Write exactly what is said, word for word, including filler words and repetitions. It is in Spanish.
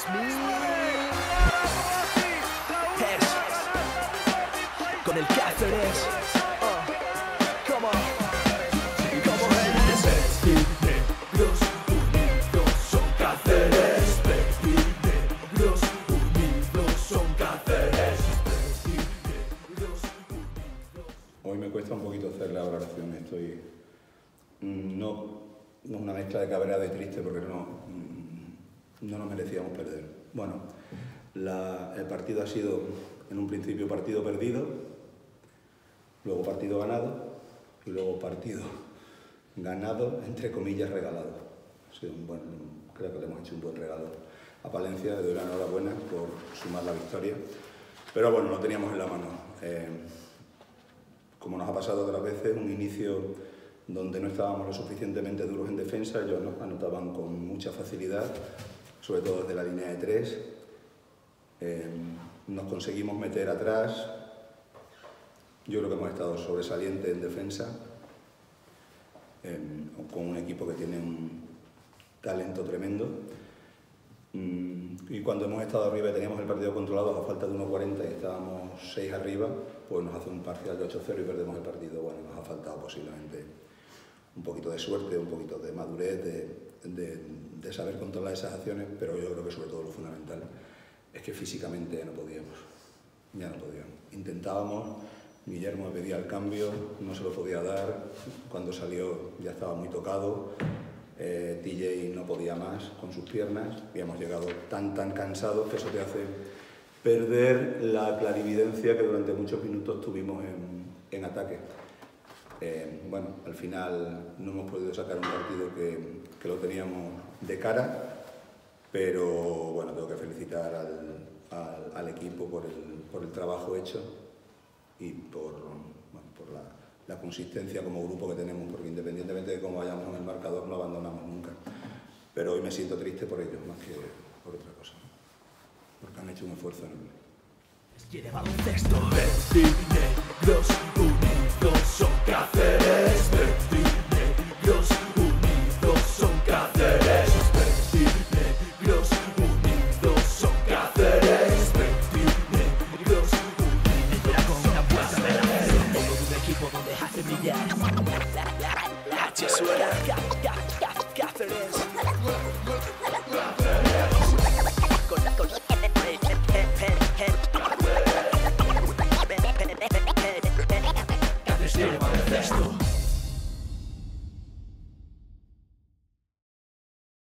Con el Cáceres. Negros unidos son Cáceres. Negros unidos son Cáceres. Hoy me cuesta un poquito hacer la valoración, estoy no, no una mezcla de cabreado y triste porque no, no nos merecíamos perder. Bueno, la, el partido ha sido en un principio partido perdido, luego partido ganado y luego partido ganado, entre comillas, regalado. Ha sido un buen, creo que le hemos hecho un buen regalo a Palencia, le doy la enhorabuena por sumar la victoria, pero bueno, lo teníamos en la mano. Eh, como nos ha pasado otras veces, un inicio donde no estábamos lo suficientemente duros en defensa, ellos nos anotaban con mucha facilidad, sobre todo desde la línea de tres. Eh, nos conseguimos meter atrás, yo creo que hemos estado sobresalientes en defensa, eh, con un equipo que tiene un talento tremendo. Y cuando hemos estado arriba y teníamos el partido controlado a falta de uno cuarenta y estábamos seis arriba, pues nos hace un parcial de ocho cero y perdemos el partido. Bueno, nos ha faltado posiblemente un poquito de suerte, un poquito de madurez, de, de, de saber controlar esas acciones, pero yo creo que sobre todo lo fundamental es que físicamente ya no podíamos, ya no podíamos. Intentábamos, Guillermo me pedía el cambio, no se lo podía dar, cuando salió ya estaba muy tocado. Eh, T J no podía más con sus piernas y hemos llegado tan tan cansados que eso te hace perder la clarividencia que durante muchos minutos tuvimos en, en ataque. Eh, bueno, al final no hemos podido sacar un partido que, que lo teníamos de cara, pero bueno, tengo que felicitar al, al, al equipo por el, por el trabajo hecho y por, bueno, por la, la consistencia como grupo que tenemos, porque independientemente de cómo vayamos en el marcador no abandonamos nunca. Pero hoy me siento triste por ellos más que por otra cosa, porque han hecho un esfuerzo enorme. Quiere baloncesto. Negros unidos son Cáceres. Negros unidos son Cáceres. Negros unidos son Cáceres. Negros Entera con una buena relación. Todo un equipo donde hace brillar. La H suena. Cáceres.